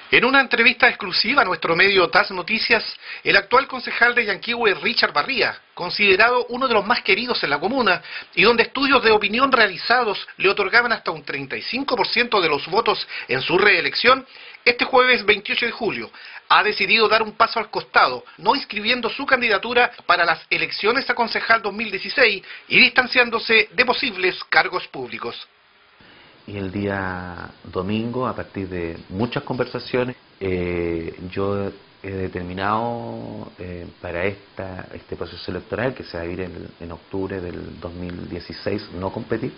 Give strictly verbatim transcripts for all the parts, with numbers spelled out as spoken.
En una entrevista exclusiva a nuestro medio T A S Noticias, el actual concejal de Yanquihue, Richard Barría, considerado uno de los más queridos en la comuna, y donde estudios de opinión realizados le otorgaban hasta un treinta y cinco por ciento de los votos en su reelección, este jueves veintiocho de julio ha decidido dar un paso al costado, no inscribiendo su candidatura para las elecciones a concejal dos mil dieciséis y distanciándose de posibles cargos públicos. Y el día domingo, a partir de muchas conversaciones, eh, yo he determinado eh, para esta, este proceso electoral, que se va a ir en, en octubre del dos mil dieciséis, no competir,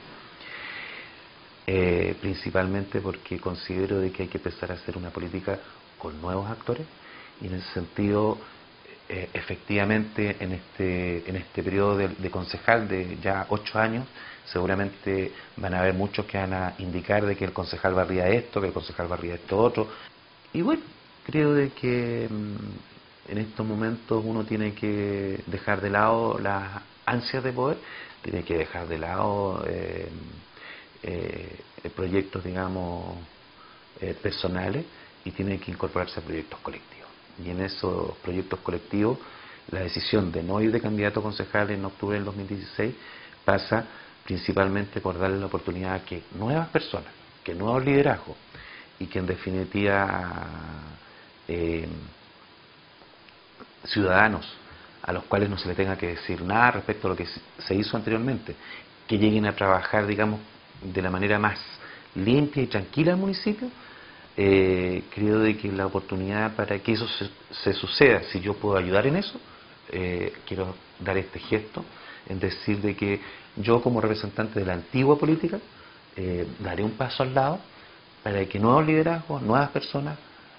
eh, principalmente porque considero de que hay que empezar a hacer una política con nuevos actores, y en ese sentido, eh, efectivamente, en este, en este periodo de, de concejal de ya ocho años, seguramente van a haber muchos que van a indicar de que el concejal Barría esto, que el concejal Barría esto otro. Y bueno, creo de que mmm, en estos momentos uno tiene que dejar de lado las ansias de poder, tiene que dejar de lado eh, eh, proyectos, digamos, eh, personales, y tiene que incorporarse a proyectos colectivos. Y en esos proyectos colectivos, la decisión de no ir de candidato a concejal en octubre del dos mil dieciséis pasa principalmente por darle la oportunidad a que nuevas personas, que nuevos liderazgos, y que en definitiva eh, ciudadanos a los cuales no se le tenga que decir nada respecto a lo que se hizo anteriormente, que lleguen a trabajar, digamos, de la manera más limpia y tranquila al municipio. Eh, creo de que la oportunidad para que eso se, se suceda, si yo puedo ayudar en eso, eh, quiero dar este gesto, en decir de que yo, como representante de la antigua política, eh, daré un paso al lado para que nuevos liderazgos, nuevas personas,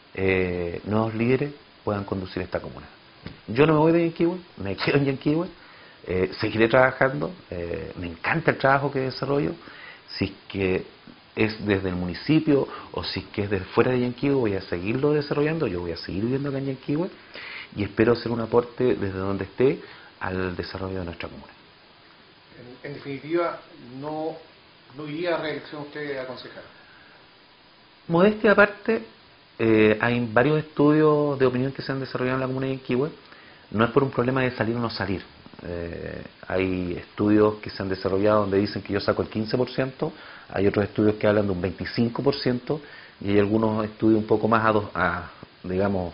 eh, nuevos líderes puedan conducir esta comuna. Yo no me voy de Yanquihue, me quedo en Yanquihue, eh, seguiré trabajando, eh, me encanta el trabajo que desarrollo. Si es que es desde el municipio o si es que es desde fuera de Yanquihue, voy a seguirlo desarrollando, yo voy a seguir viviendo acá en Yanquihue, y espero hacer un aporte desde donde esté al desarrollo de nuestra comuna. En, en definitiva, no, no iría a reelección usted a concejal. Modestia aparte, eh, hay varios estudios de opinión que se han desarrollado en la comuna de Yanquihue. No es por un problema de salir o no salir. Eh, hay estudios que se han desarrollado donde dicen que yo saco el quince por ciento, hay otros estudios que hablan de un veinticinco por ciento, y hay algunos estudios un poco más, a, dos, a digamos,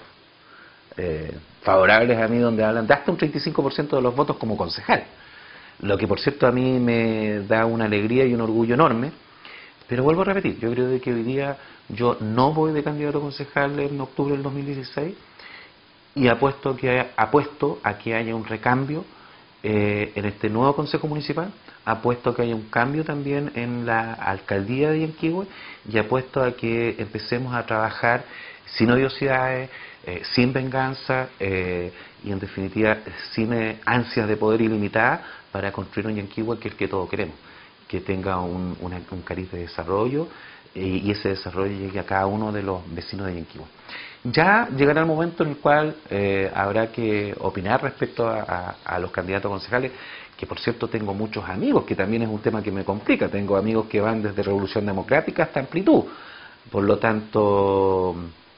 eh, favorables a mí, donde hablan de hasta un treinta y cinco por ciento de los votos como concejal. Lo que, por cierto, a mí me da una alegría y un orgullo enorme. Pero vuelvo a repetir, yo creo de que hoy día yo no voy de candidato a concejal en octubre del dos mil dieciséis, y apuesto, que, apuesto a que haya un recambio eh, en este nuevo Consejo Municipal, apuesto a que haya un cambio también en la Alcaldía de Yanquihue, y apuesto a que empecemos a trabajar sin odiosidades, eh, sin venganza, eh, y en definitiva sin eh, ansias de poder ilimitadas, para construir un Yanquihue que es el que todos queremos, que tenga un, una, un cariz de desarrollo, eh, y ese desarrollo llegue a cada uno de los vecinos de Yanquihue. Ya llegará el momento en el cual eh, habrá que opinar respecto a, a, a los candidatos concejales, que por cierto tengo muchos amigos, que también es un tema que me complica. Tengo amigos que van desde Revolución Democrática hasta Amplitud. Por lo tanto,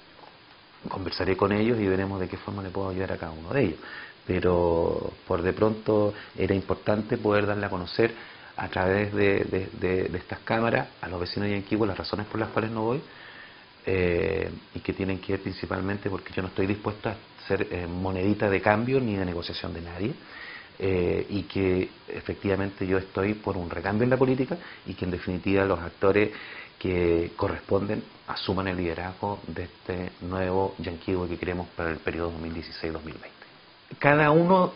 conversaré con ellos y veremos de qué forma le puedo ayudar a cada uno de ellos. Pero por de pronto era importante poder darle a conocer a través de, de, de, de estas cámaras a los vecinos de Yanquihue las razones por las cuales no voy, eh, y que tienen que ver principalmente porque yo no estoy dispuesto a ser eh, monedita de cambio ni de negociación de nadie, eh, y que efectivamente yo estoy por un recambio en la política, y que en definitiva los actores que corresponden asuman el liderazgo de este nuevo Yanquihue que queremos para el periodo dos mil dieciséis dos mil veinte. Cada uno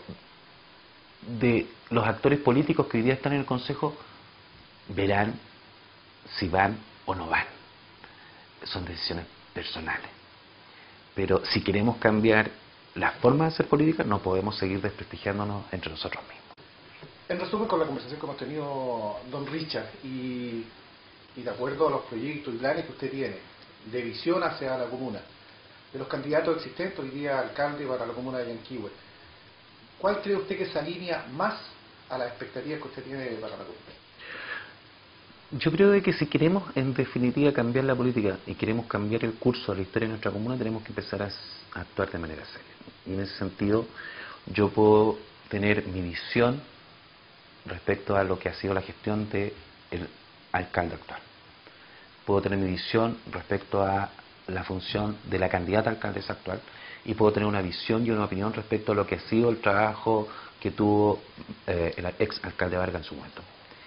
de los actores políticos que hoy día están en el Consejo verán si van o no van. Son decisiones personales. Pero si queremos cambiar la forma de hacer política, no podemos seguir desprestigiándonos entre nosotros mismos. En resumen, con la conversación que hemos tenido, don Richard, y, y de acuerdo a los proyectos y planes que usted tiene, de visión hacia la comuna, de los candidatos existentes hoy día alcalde para la comuna de Yanquihue, ¿cuál cree usted que se alinea más a las expectativas que usted tiene para la comuna? Yo creo de que si queremos en definitiva cambiar la política y queremos cambiar el curso de la historia de nuestra comuna, tenemos que empezar a, a actuar de manera seria. Y en ese sentido yo puedo tener mi visión respecto a lo que ha sido la gestión del alcalde actual. Puedo tener mi visión respecto a la función de la candidata alcaldesa actual y puedo tener una visión y una opinión respecto a lo que ha sido el trabajo que tuvo eh, el ex alcalde Vargas en su momento.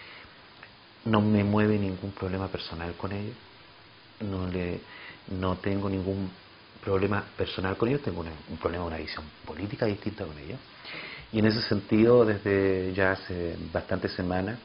No me mueve ningún problema personal con ellos, no, le, no tengo ningún problema personal con ellos, tengo una, un problema, una visión política distinta con ellos. Y en ese sentido, desde ya hace bastantes semanas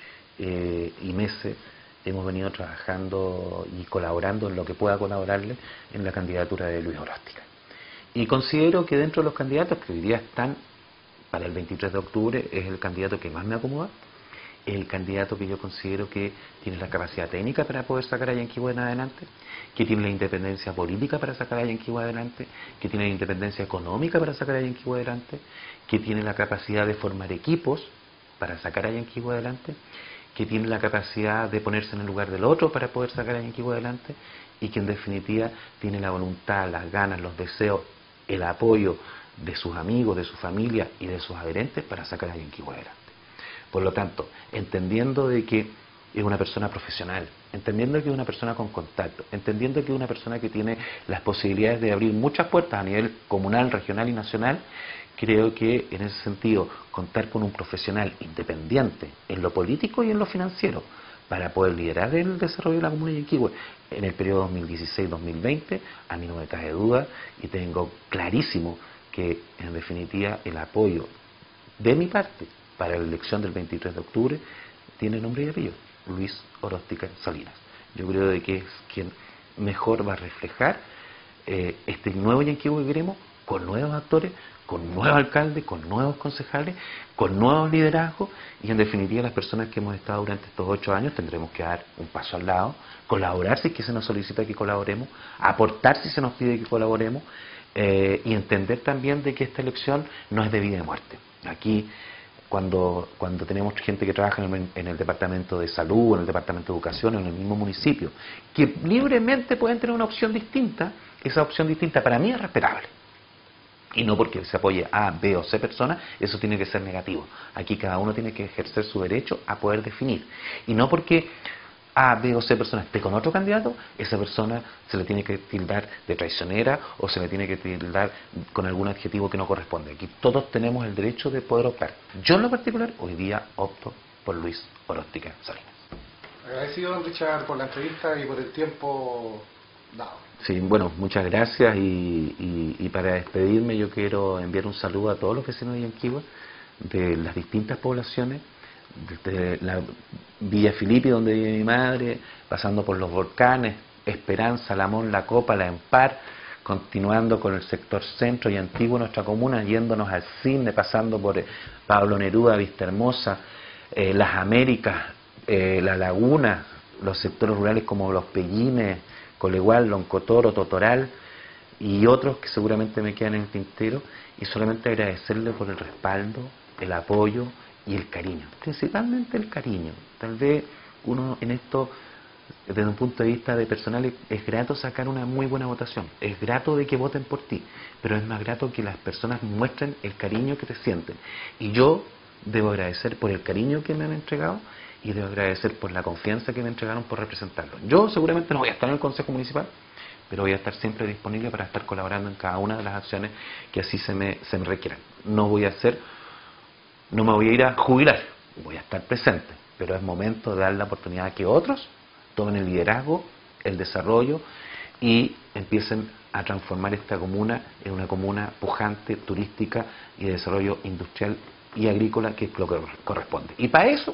eh, y meses, hemos venido trabajando y colaborando en lo que pueda colaborarle en la candidatura de Luis Oróstica. Y considero que dentro de los candidatos que hoy día están para el veintitrés de octubre, es el candidato que más me acomoda, el candidato que yo considero que tiene la capacidad técnica para poder sacar a Yanquihue en adelante, que tiene la independencia política para sacar a Yanquihue adelante, que tiene la independencia económica para sacar a Yanquihue adelante, que tiene la capacidad de formar equipos para sacar a Yanquihue adelante, que tiene la capacidad de ponerse en el lugar del otro para poder sacar a Yanquihue adelante y que en definitiva tiene la voluntad, las ganas, los deseos, el apoyo de sus amigos, de su familia y de sus adherentes para sacar a Yanquihue adelante. Por lo tanto, entendiendo de que es una persona profesional, entendiendo que es una persona con contacto, entendiendo que es una persona que tiene las posibilidades de abrir muchas puertas a nivel comunal, regional y nacional, creo que en ese sentido contar con un profesional independiente en lo político y en lo financiero para poder liderar el desarrollo de la comuna de Yanquihue en el periodo dos mil dieciséis dos mil veinte, a mí no me cabe duda y tengo clarísimo que en definitiva el apoyo de mi parte para la elección del veintitrés de octubre tiene nombre y apellido, Luis Oróstica Salinas. Yo creo de que es quien mejor va a reflejar eh, este nuevo Yanquihue que queremos, con nuevos actores, con nuevos alcaldes, con nuevos concejales, con nuevos liderazgos y en definitiva las personas que hemos estado durante estos ocho años tendremos que dar un paso al lado, colaborar si es que se nos solicita que colaboremos, aportar si se nos pide que colaboremos eh, y entender también de que esta elección no es de vida y muerte. Aquí Cuando, cuando tenemos gente que trabaja en el, en el departamento de salud, en el departamento de educación, en el mismo municipio, que libremente pueden tener una opción distinta, esa opción distinta para mí es respetable. Y no porque se apoye a, B o C personas, eso tiene que ser negativo. Aquí cada uno tiene que ejercer su derecho a poder definir. Y no porque A, B o C persona esté con otro candidato, esa persona se le tiene que tildar de traicionera o se le tiene que tildar con algún adjetivo que no corresponde. Aquí todos tenemos el derecho de poder optar. Yo en lo particular hoy día opto por Luis Oróstica Salinas. Agradecido, don Richard, por la entrevista y por el tiempo dado. Sí, bueno, muchas gracias y, y, y para despedirme yo quiero enviar un saludo a todos los vecinos de Yanquihue, de las distintas poblaciones, desde la Villa Filipe donde vive mi madre, pasando por los volcanes, Esperanza, Lamón, La Copa, La Empar, continuando con el sector centro y antiguo de nuestra comuna, yéndonos al Cisne, pasando por Pablo Neruda, Vista Hermosa, eh, Las Américas, eh, La Laguna, los sectores rurales como Los Pellines, Colegual, Loncotoro, Totoral y otros que seguramente me quedan en el tintero, y solamente agradecerle por el respaldo, el apoyo y el cariño, principalmente el cariño. Tal vez uno en esto, desde un punto de vista de personal, es, es grato sacar una muy buena votación, es grato de que voten por ti, pero es más grato que las personas muestren el cariño que te sienten. Y yo debo agradecer por el cariño que me han entregado y debo agradecer por la confianza que me entregaron por representarlo. Yo seguramente no voy a estar en el Consejo Municipal, pero voy a estar siempre disponible para estar colaborando en cada una de las acciones que así se me, se me requieran. No voy a hacer, no me voy a ir a jubilar, voy a estar presente, pero es momento de dar la oportunidad a que otros tomen el liderazgo, el desarrollo y empiecen a transformar esta comuna en una comuna pujante, turística y de desarrollo industrial y agrícola, que es lo que corresponde. Y para eso,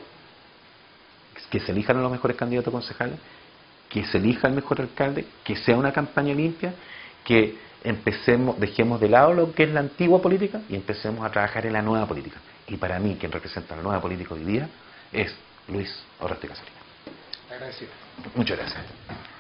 que se elijan a los mejores candidatos concejales, que se elija el mejor alcalde, que sea una campaña limpia, que empecemos, dejemos de lado lo que es la antigua política y empecemos a trabajar en la nueva política. Y para mí, quien representa la nueva política hoy día es Luis Oróstica Salinas. Agradecido. Muchas gracias.